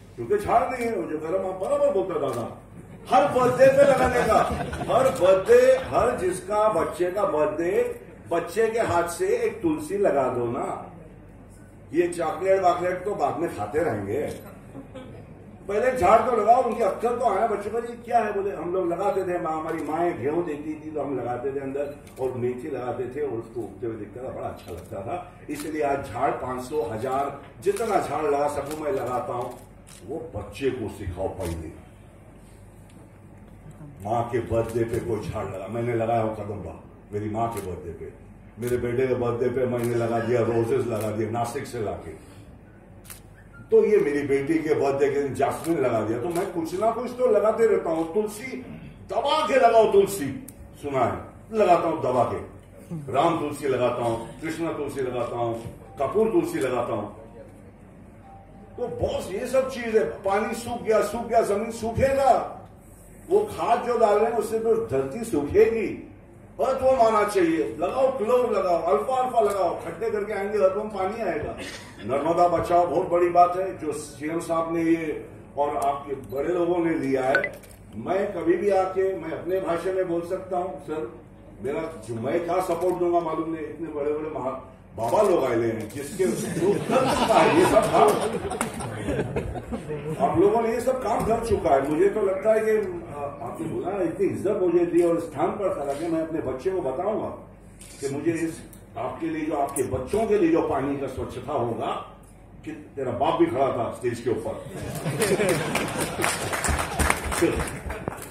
क्योंकि झाड़ नहीं है, जो गर्म आप बराबर बोलता दादा, हर बर्थडे पे लगाने का, हर बर्थडे, हर जिसका बच्चे का बर्थडे, बच्चे के हाथ से एक तुलसी लगा दो ना। ये चॉकलेट वाकलेट तो बाद में खाते रहेंगे, पहले झाड़ तो लगाओ। उनकी अक्सर तो आया बच्चों का, जी क्या है, बोले हम लोग लगाते थे, हमारी माएँ गेहूं देती थी तो हम लगाते थे अंदर, और मेथी लगाते थे और उसको उगते हुए दिखता था, बड़ा अच्छा लगता था। इसलिए आज झाड़ 500, 1000 जितना झाड़ लगा सकूं मैं लगाता हूं। वो बच्चे को सिखाओ पहले। माँ के बर्थडे पे कोई झाड़ लगा, मैंने लगाया हो कदम्बा मेरी माँ के बर्थडे पे, मेरे बेटे के बर्थडे पे मैंने लगा दिया, रोजेस लगा दिए नासिक से लाके। तो ये मेरी बेटी के बर्थडे के दिन जासमिन लगा दिया। तो मैं कुछ ना कुछ तो लगाते रहता हूँ। तुलसी दबा के लगाओ, तुलसी सुना है, लगाता हूँ दबा के। राम तुलसी लगाता हूँ, कृष्णा तुलसी लगाता हूँ, कपूर तुलसी लगाता हूँ। तो बॉस ये सब चीज है। पानी सूख गया, जमीन सूखेगा, वो खाद जो डाल रहे हैं उससे तो धरती सूखेगी। अर्थवर्म आना चाहिए, लगाओ, क्लोर लगाओ, अल्फा लगाओ, खड्डे करके आएंगे, अर्थवर्म पानी आएगा। नर्मदा बचाओ बहुत बड़ी बात है जो सीएम साहब ने ये और आपके बड़े लोगों ने लिया है। मैं कभी भी आके मैं अपने भाषा में बोल सकता हूं, सर मेरा मैं क्या सपोर्ट दूंगा मालूम नहीं। इतने बड़े बड़े बाबा लोग आए हैं जिसके ये सब काम आप लोगों ने ये सब काम कर चुका है। मुझे तो लगता है कि आपने बोला इतनी इज्जत मुझे दी और स्थान पर खड़ा कि मैं अपने बच्चे को बताऊंगा कि मुझे इस आपके लिए जो आपके बच्चों के लिए जो पानी का स्वच्छता होगा, कि तेरा बाप भी खड़ा था स्टेज के ऊपर